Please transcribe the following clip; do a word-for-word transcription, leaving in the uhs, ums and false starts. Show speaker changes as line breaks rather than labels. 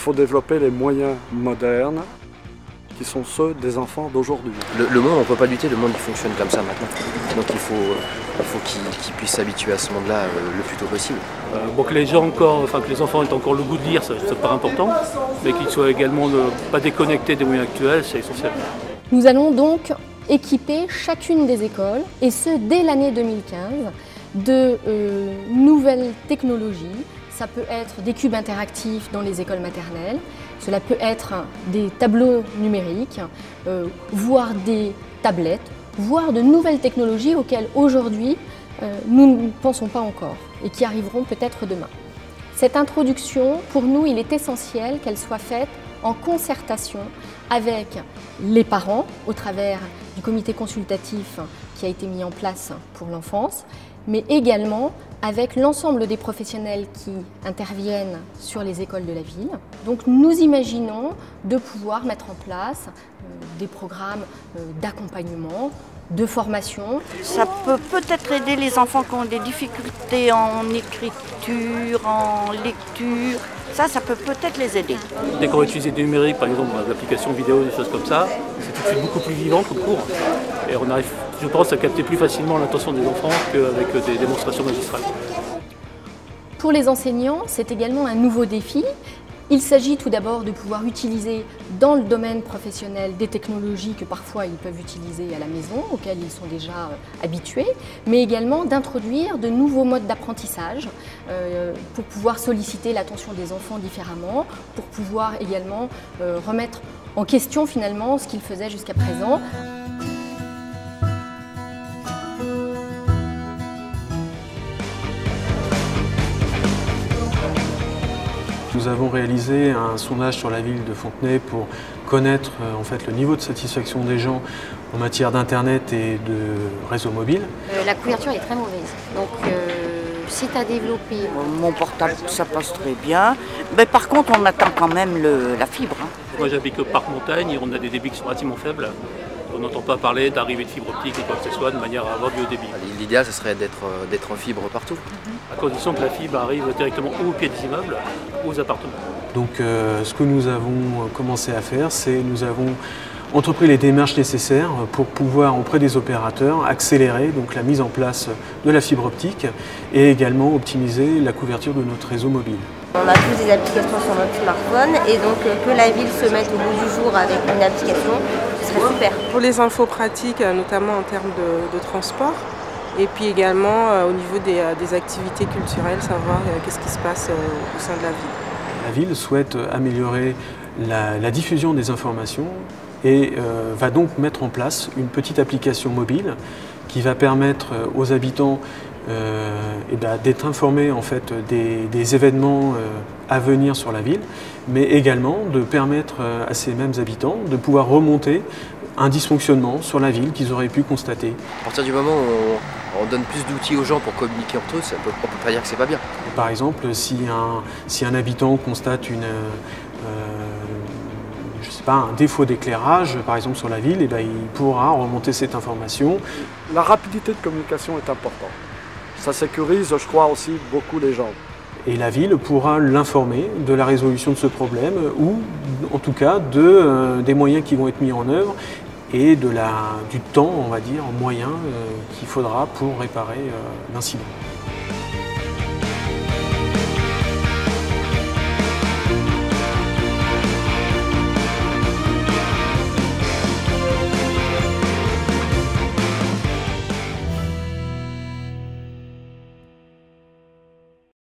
faut développer les moyens modernes qui sont ceux des enfants d'aujourd'hui.
Le, le monde, on ne peut pas lutter, le monde il fonctionne comme ça maintenant. Donc il faut, il faut qu'ils qu'ils puissent s'habituer à ce monde-là euh, le plus tôt possible.
Euh, bon, que les gens encore, enfin que les enfants aient encore le goût de lire, ça, ça paraît important, mais qu'ils soient également le, pas déconnectés des moyens actuels, c'est essentiel.
Nous allons donc équiper chacune des écoles, et ce dès l'année deux mille quinze, de euh, nouvelles technologies. Ça peut être des cubes interactifs dans les écoles maternelles, cela peut être des tableaux numériques, euh, voire des tablettes, voire de nouvelles technologies auxquelles aujourd'hui euh, nous ne pensons pas encore et qui arriveront peut-être demain. Cette introduction, pour nous, il est essentiel qu'elle soit faite en concertation avec les parents au travers du comité consultatif qui a été mis en place pour l'enfance, mais également avec l'ensemble des professionnels qui interviennent sur les écoles de la ville. Donc nous imaginons de pouvoir mettre en place euh, des programmes euh, d'accompagnement, de formation.
Ça peut peut-être aider les enfants qui ont des difficultés en écriture, en lecture. Ça, ça peut peut-être les aider.
Dès qu'on va utiliser du numérique, par exemple l'application vidéo, des choses comme ça, c'est tout de suite beaucoup plus vivant comme cours. Et on arrive, je pense, à capter plus facilement l'attention des enfants qu'avec des démonstrations magistrales.
Pour les enseignants, c'est également un nouveau défi. Il s'agit tout d'abord de pouvoir utiliser dans le domaine professionnel des technologies que parfois ils peuvent utiliser à la maison, auxquelles ils sont déjà euh, habitués, mais également d'introduire de nouveaux modes d'apprentissage euh, pour pouvoir solliciter l'attention des enfants différemment, pour pouvoir également euh, remettre en question finalement ce qu'ils faisaient jusqu'à présent.
Nous avons réalisé un sondage sur la ville de Fontenay pour connaître euh, en fait, le niveau de satisfaction des gens en matière d'internet et de réseau mobile.
Euh, la couverture est très mauvaise, donc euh, c'est à développer.
Mon portable, ça passe très bien. Mais par contre, on attend quand même le, la fibre. Hein.
Moi j'habite au parc montagne et on a des débits qui sont relativement faibles. On n'entend pas parler d'arrivée de fibre optique ou quoi que ce soit de manière à avoir du haut débit.
L'idéal, ce serait d'être d'être en fibre partout.
À condition que la fibre arrive directement au pied des immeubles ou aux appartements.
Donc euh, ce que nous avons commencé à faire, c'est nous avons entrepris les démarches nécessaires pour pouvoir, auprès des opérateurs, accélérer donc, la mise en place de la fibre optique et également optimiser la couverture de notre réseau mobile.
On a tous des applications sur notre smartphone et donc que la ville se mette au bout du jour avec une application, ce serait super.
Pour les infos pratiques, notamment en termes de, de transport, et puis également euh, au niveau des, euh, des activités culturelles, savoir euh, qu'est-ce qui se passe euh, au sein de la ville.
La ville souhaite améliorer la, la diffusion des informations et euh, va donc mettre en place une petite application mobile qui va permettre aux habitants euh, eh ben, d'être informés en fait, des, des événements euh, à venir sur la ville, mais également de permettre à ces mêmes habitants de pouvoir remonter un dysfonctionnement sur la ville qu'ils auraient pu constater.
À partir du moment où on, on donne plus d'outils aux gens pour communiquer entre eux, ça peut, on ne peut pas dire que c'est pas bien.
Par exemple, si un, si un habitant constate une, euh, je sais pas, un défaut d'éclairage, par exemple sur la ville, eh ben, il pourra remonter cette information.
La rapidité de communication est importante. Ça sécurise, je crois, aussi beaucoup les gens.
Et la ville pourra l'informer de la résolution de ce problème ou en tout cas de, euh, des moyens qui vont être mis en œuvre et de la, du temps, on va dire, moyen euh, qu'il faudra pour réparer euh, l'incident.